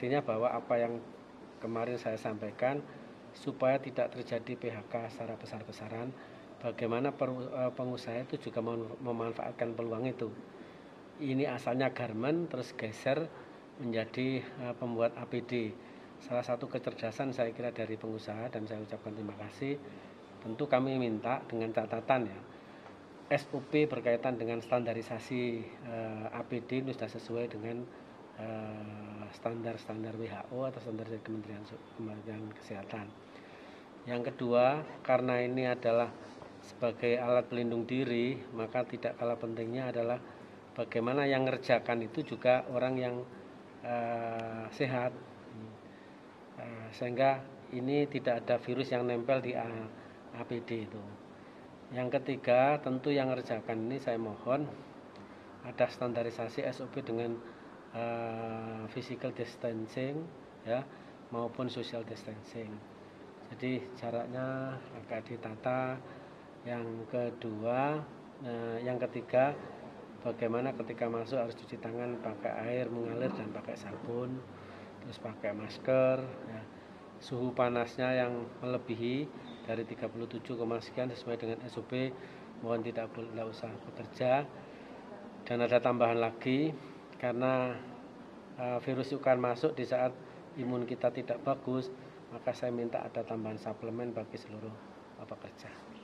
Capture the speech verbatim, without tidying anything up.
artinya bahwa apa yang kemarin saya sampaikan, supaya tidak terjadi P H K secara besar-besaran, bagaimana pengusaha itu juga memanfaatkan peluang itu. Ini asalnya garmen terus geser menjadi pembuat A P D. Salah satu kecerdasan saya kira dari pengusaha, dan saya ucapkan terima kasih. Tentu kami minta dengan catatan ya, S O P berkaitan dengan standarisasi uh, A P D itu sudah sesuai dengan uh, standar-standar W H O atau standar dari Kementerian, Kementerian Kesehatan. Yang kedua, karena ini adalah sebagai alat pelindung diri, maka tidak kalah pentingnya adalah bagaimana yang ngerjakan itu juga orang yang uh, sehat, uh, sehingga ini tidak ada virus yang nempel di A P D itu. Yang ketiga, tentu yang ngerjakan ini saya mohon ada standarisasi S O P dengan uh, physical distancing ya maupun social distancing. Jadi jaraknya agak ditata. Yang kedua, uh, yang ketiga, bagaimana ketika masuk harus cuci tangan pakai air mengalir dan pakai sabun, terus pakai masker ya. Suhu panasnya yang melebihi dari tiga puluh tujuh, sekian sesuai dengan S O P, mohon tidak boleh usah bekerja. Dan ada tambahan lagi, karena uh, virus itu kan masuk di saat imun kita tidak bagus, maka saya minta ada tambahan suplemen bagi seluruh pekerja.